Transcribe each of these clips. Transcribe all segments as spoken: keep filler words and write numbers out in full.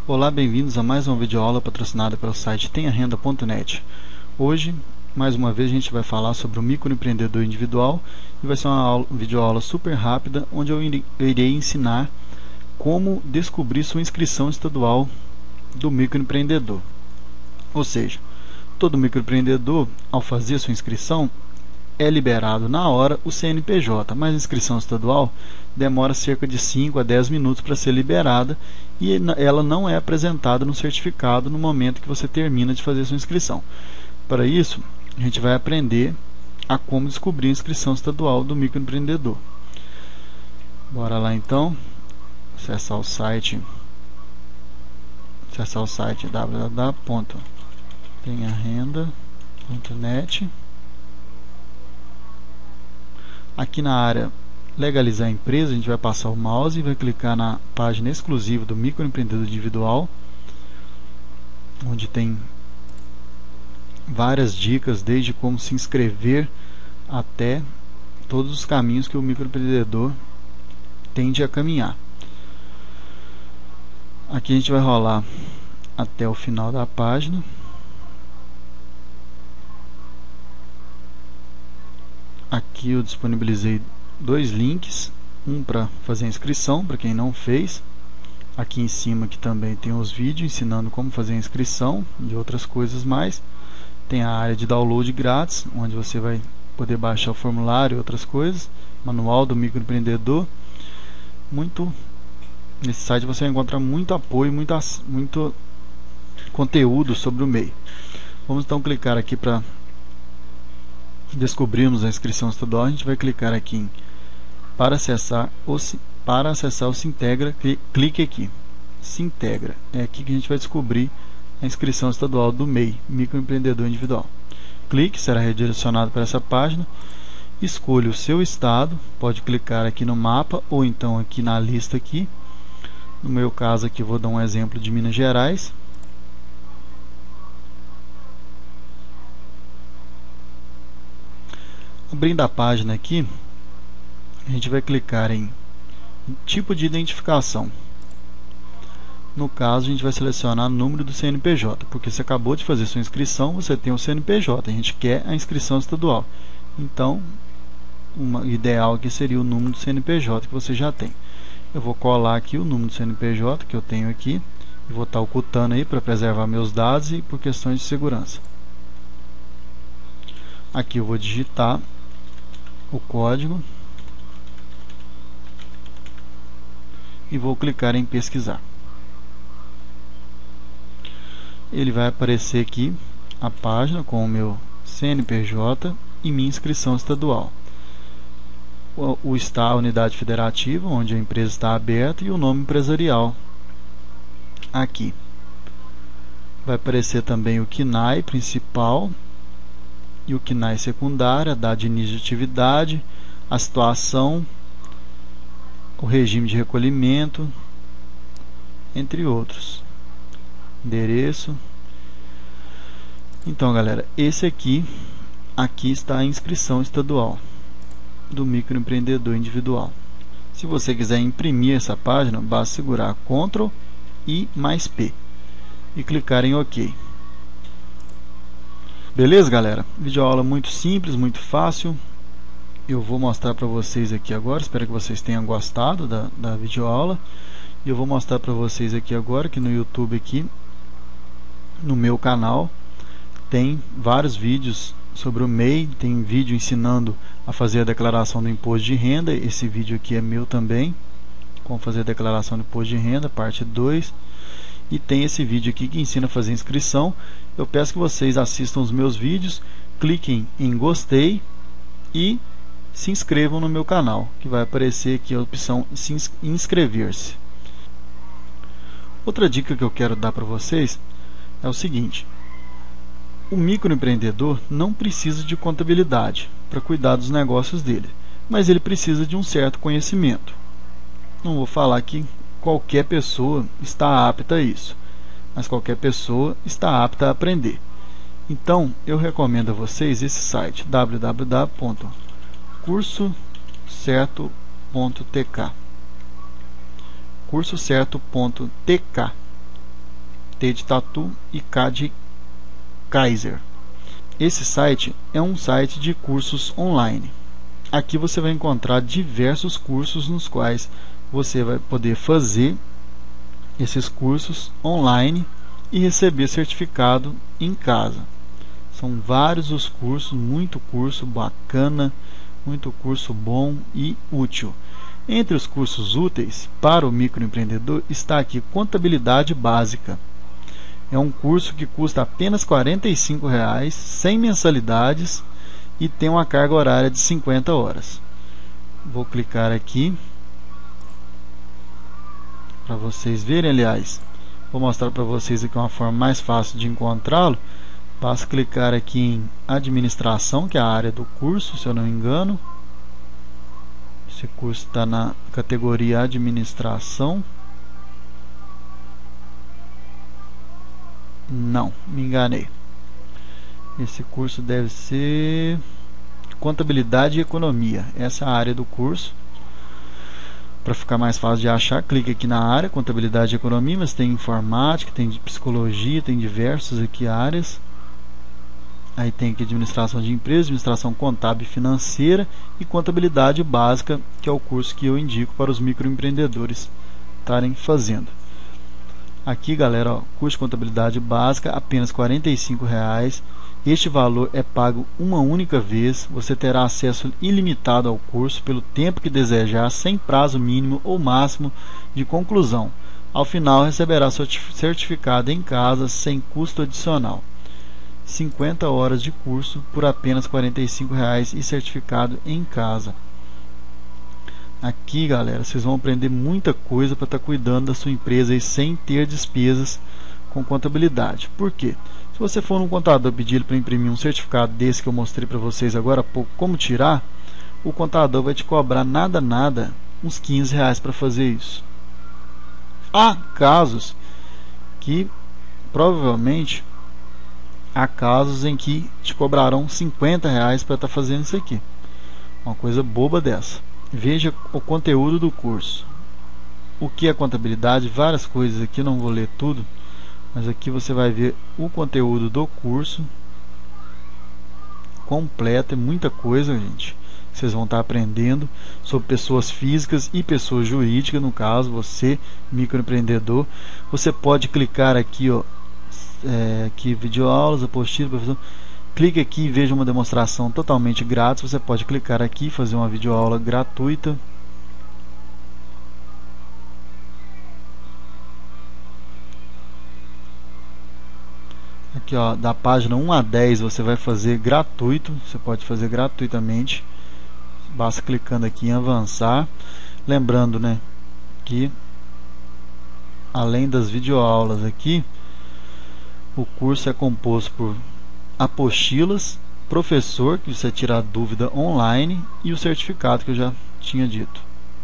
Olá, bem-vindos a mais uma videoaula patrocinada pelo site tenha renda ponto net. Hoje, mais uma vez, a gente vai falar sobre o microempreendedor individual e vai ser uma aula, videoaula super rápida, onde eu irei ensinar como descobrir sua inscrição estadual do microempreendedor. Ou seja, todo microempreendedor, ao fazer sua inscrição, é liberado na hora o C N P J, mas a inscrição estadual demora cerca de cinco a dez minutos para ser liberada e ela não é apresentada no certificado no momento que você termina de fazer sua inscrição. Para isso, a gente vai aprender a como descobrir a inscrição estadual do microempreendedor. Bora lá então, acessar o site, acessar o site w w w ponto tenha renda ponto net. Aqui na área legalizar a empresa, a gente vai passar o mouse e vai clicar na página exclusiva do microempreendedor individual, onde tem várias dicas, desde como se inscrever até todos os caminhos que o microempreendedor tende a caminhar. Aqui a gente vai rolar até o final da página. Aqui eu disponibilizei dois links, um para fazer a inscrição, para quem não fez. Aqui em cima aqui também tem os vídeos ensinando como fazer a inscrição e outras coisas mais. Tem a área de download grátis, onde você vai poder baixar o formulário e outras coisas. Manual do microempreendedor. Muito, nesse site você vai encontrar muito apoio, muito, muito conteúdo sobre o M E I. Vamos então clicar aqui para descobrirmos a inscrição estadual. A gente vai clicar aqui em para acessar o para acessar o Sintegra, clique aqui, Sintegra. É aqui que a gente vai descobrir a inscrição estadual do M E I, microempreendedor individual. Clique, será redirecionado para essa página. Escolha o seu estado, pode clicar aqui no mapa ou então aqui na lista aqui. No meu caso aqui vou dar um exemplo de Minas Gerais. Abrindo a página aqui, a gente vai clicar em tipo de identificação. No caso, a gente vai selecionar o número do C N P J, porque você acabou de fazer sua inscrição, você tem o C N P J, a gente quer a inscrição estadual. Então, o ideal aqui seria o número do C N P J que você já tem. Eu vou colar aqui o número do C N P J que eu tenho aqui, e vou estar ocultando aí para preservar meus dados e por questões de segurança. Aqui eu vou digitar o código e vou clicar em pesquisar. Ele vai aparecer aqui a página com o meu C N P J e minha inscrição estadual. O, o está a unidade federativa, onde a empresa está aberta, e o nome empresarial aqui. Vai aparecer também o C N A I principal e o C N A I secundária, a data de início de atividade, a situação, o regime de recolhimento, entre outros. Endereço. Então, galera, esse aqui, aqui está a inscrição estadual do microempreendedor individual. Se você quiser imprimir essa página, basta segurar control e mais P e clicar em OK. Beleza, galera? Videoaula muito simples, muito fácil. Eu vou mostrar para vocês aqui agora. Espero que vocês tenham gostado da, da videoaula. E eu vou mostrar para vocês aqui agora que no YouTube aqui, no meu canal, tem vários vídeos sobre o M E I. Tem vídeo ensinando a fazer a declaração do imposto de renda. Esse vídeo aqui é meu também, como fazer a declaração do imposto de renda, parte dois. E tem esse vídeo aqui que ensina a fazer inscrição. Eu peço que vocês assistam os meus vídeos, cliquem em gostei e se inscrevam no meu canal, que vai aparecer aqui a opção se inscrever-se. Outra dica que eu quero dar para vocês é o seguinte: o microempreendedor não precisa de contabilidade para cuidar dos negócios dele, mas ele precisa de um certo conhecimento. Não vou falar que qualquer pessoa está apta a isso, mas qualquer pessoa está apta a aprender. Então, eu recomendo a vocês esse site w w w ponto curso certo ponto t k curso certo ponto t k. T de Tatu e K de Kaiser. Esse site é um site de cursos online. Aqui você vai encontrar diversos cursos nos quais você vai poder fazer esses cursos online e receber certificado em casa. São vários os cursos, muito curso bacana, muito curso bom e útil. Entre os cursos úteis para o microempreendedor está aqui Contabilidade Básica. É um curso que custa apenas quarenta e cinco reais, sem mensalidades, e tem uma carga horária de cinquenta horas. Vou clicar aqui para vocês verem. Aliás, vou mostrar para vocês aqui uma forma mais fácil de encontrá-lo. Basta clicar aqui em Administração, que é a área do curso, se eu não me engano. Esse curso está na categoria Administração. Não, me enganei. Esse curso deve ser Contabilidade e Economia. Essa é a área do curso. Para ficar mais fácil de achar, clique aqui na área Contabilidade e Economia, mas tem Informática, tem Psicologia, tem diversas aqui áreas. Aí tem aqui Administração de Empresas, Administração Contábil e Financeira e Contabilidade Básica, que é o curso que eu indico para os microempreendedores estarem fazendo. Aqui, galera, ó, curso de Contabilidade Básica, apenas quarenta e cinco reais. Este valor é pago uma única vez. Você terá acesso ilimitado ao curso pelo tempo que desejar, sem prazo mínimo ou máximo de conclusão. Ao final, receberá seu certificado em casa sem custo adicional. cinquenta horas de curso por apenas quarenta e cinco reais e certificado em casa. Aqui, galera, vocês vão aprender muita coisa para estar tá cuidando da sua empresa aí, sem ter despesas com contabilidade. Por quê? Se você for num contador pedir ele para imprimir um certificado desse que eu mostrei para vocês agora há pouco, como tirar, o contador vai te cobrar nada, nada, uns quinze reais para fazer isso. Há casos que provavelmente há casos em que te cobrarão cinquenta reais para estar tá fazendo isso aqui. Uma coisa boba dessa. Veja o conteúdo do curso. O que é contabilidade, várias coisas aqui, não vou ler tudo, mas aqui você vai ver o conteúdo do curso completo. É muita coisa, gente. Vocês vão estar aprendendo sobre pessoas físicas e pessoas jurídicas. No caso, você, microempreendedor, você pode clicar aqui, ó, é, aqui videoaulas, apostila, professor. Clique aqui e veja uma demonstração totalmente grátis. Você pode clicar aqui e fazer uma videoaula gratuita. Aqui, ó, da página um a dez você vai fazer gratuito. Você pode fazer gratuitamente. Basta clicando aqui em avançar. Lembrando, né, que além das videoaulas aqui, o curso é composto por apostilas, professor, que você tira a dúvida online, e o certificado que eu já tinha dito.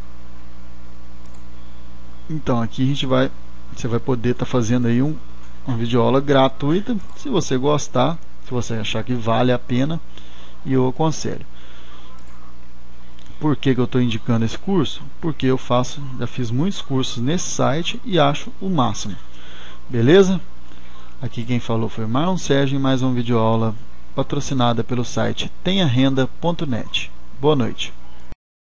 Então aqui a gente vai, você vai poder estar tá fazendo aí um, uma videoaula gratuita, se você gostar, se você achar que vale a pena, e eu aconselho. Por que que eu estou indicando esse curso? Porque eu faço, já fiz muitos cursos nesse site e acho o máximo. Beleza? Aqui quem falou foi Marlon Sérgio em mais uma videoaula patrocinada pelo site tenha renda ponto net. Boa noite.